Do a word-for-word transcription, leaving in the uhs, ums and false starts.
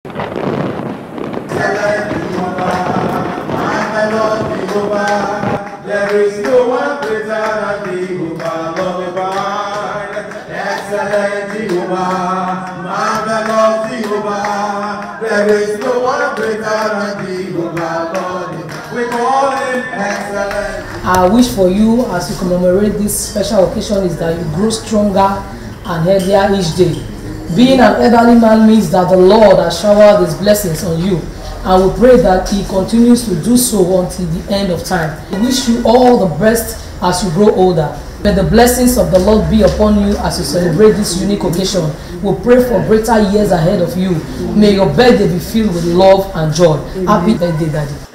There is no one greater than Jehovah, Lord divine. Excellent Jehovah, marvelous Jehovah. There is no one greater than Jehovah, Lord divine. We call him excellent. Our wish for you as you commemorate this special occasion is that you grow stronger and healthier each day. Being an elderly man means that the Lord has showered his blessings on you, and we pray that he continues to do so until the end of time. We wish you all the best as you grow older. May the blessings of the Lord be upon you as you celebrate this unique occasion. We pray for greater years ahead of you. May your birthday be filled with love and joy. Happy birthday, Daddy.